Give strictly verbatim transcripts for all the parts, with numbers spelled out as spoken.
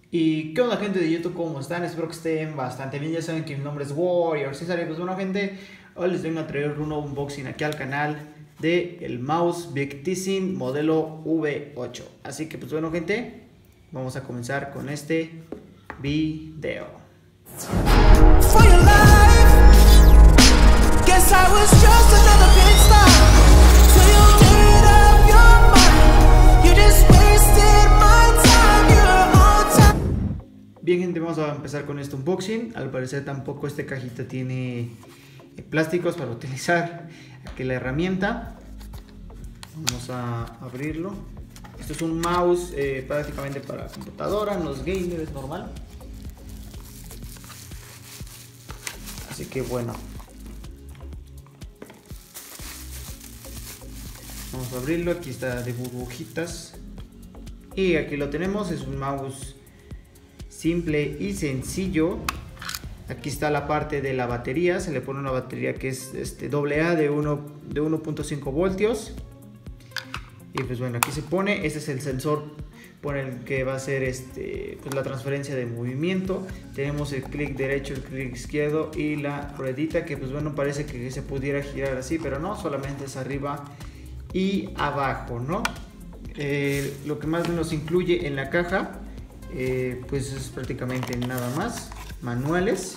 Y qué onda, gente de YouTube, ¿cómo están? Espero que estén bastante bien. Ya saben que mi nombre es Warrior César. Y pues bueno, gente, hoy les vengo a traer un nuevo unboxing aquí al canal de el mouse Victisin modelo V ocho. Así que pues bueno, gente, vamos a comenzar con este video. Bien, gente, vamos a empezar con este unboxing. Al parecer tampoco esta cajita tiene plásticos para utilizar aquí la herramienta. Vamos a abrirlo. Esto es un mouse eh, prácticamente para computadora, en los gamers es normal. Así que bueno, vamos a abrirlo. Aquí está de burbujitas. Y aquí lo tenemos, es un mouse simple y sencillo. Aquí está la parte de la batería. Se le pone una batería que es este doble A de uno punto cinco voltios. Y pues bueno, aquí se pone. Este es el sensor por el que va a hacer este, pues la transferencia de movimiento. Tenemos el clic derecho, el clic izquierdo y la ruedita, que pues bueno, parece que se pudiera girar así, pero no, solamente es arriba y abajo, ¿no? Eh, lo que más nos incluye en la caja, eh, pues es prácticamente nada más. Manuales.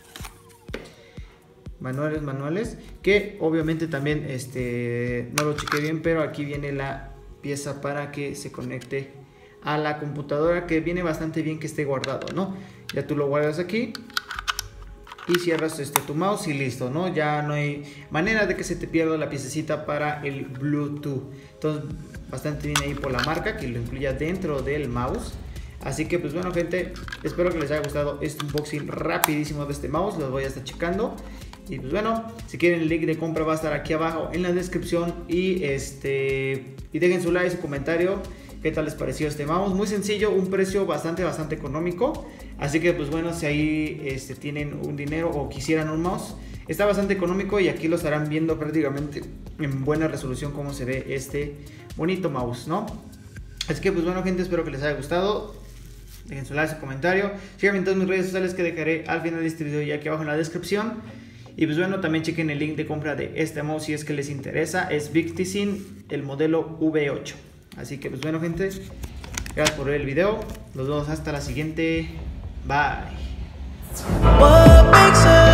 Manuales, manuales. Que obviamente también este, no lo chequé bien, pero aquí viene la pieza para que se conecte a la computadora, que viene bastante bien que esté guardado, ¿no? Ya tú lo guardas aquí y cierras este, tu mouse y listo, ¿no? Ya no hay manera de que se te pierda la piececita para el Bluetooth. Entonces, bastante bien ahí por la marca, que lo incluya dentro del mouse. Así que pues bueno, gente, espero que les haya gustado este unboxing rapidísimo de este mouse. Los voy a estar checando. Y pues bueno, si quieren el link de compra va a estar aquí abajo en la descripción. Y este y dejen su like, su comentario. ¿Qué tal les pareció este mouse? Muy sencillo, un precio bastante, bastante económico. Así que pues bueno, si ahí este, tienen un dinero o quisieran un mouse, está bastante económico. Y aquí lo estarán viendo prácticamente en buena resolución cómo se ve este bonito mouse, ¿no? Así que pues bueno, gente, espero que les haya gustado. Dejen su like, su comentario. Síganme en todas mis redes sociales que dejaré al final de este video y aquí abajo en la descripción. Y pues bueno, también chequen el link de compra de este mouse si es que les interesa. Es Victisin, el modelo V ocho. Así que pues bueno, gente, gracias por ver el video. Nos vemos hasta la siguiente. Bye.